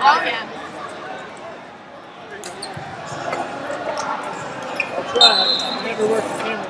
Oh, yeah. I'll try. I've never worked the camera.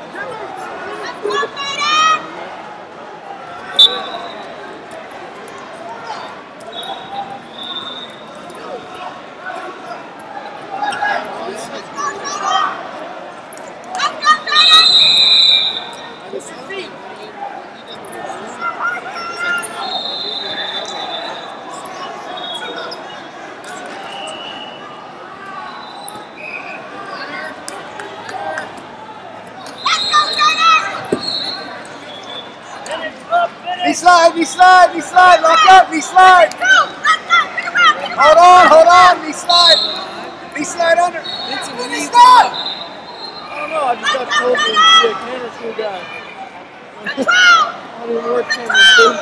Knee slide, knee slide, knee slide, lock up, knee slide. Hold on, knee slide. Knee slide under. Knee slide. I don't know, I just got told to be a camera crew guy. I don't even work camera crew.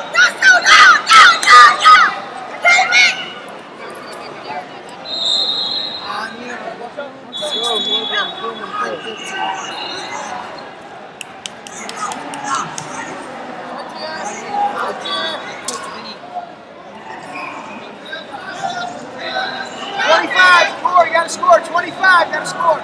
Score, you gotta score, 25, gotta score.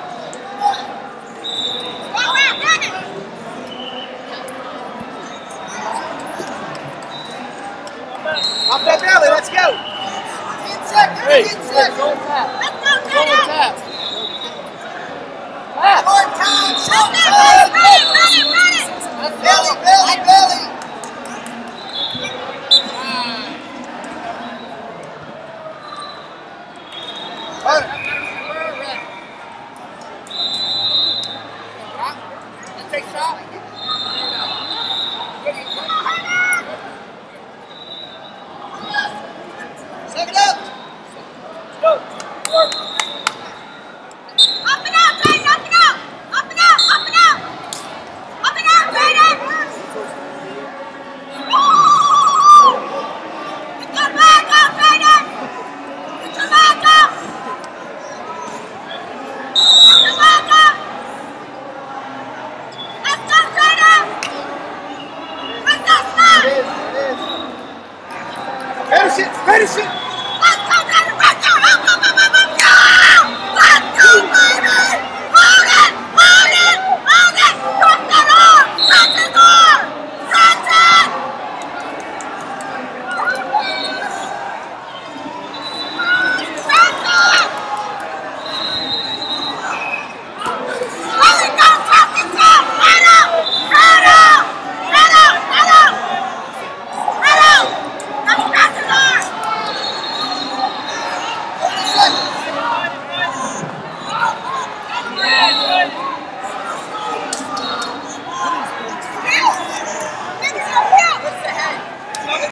Up that belly, let's go. Hey, go tap. Go tap. Short time, short time. Belly, belly, belly.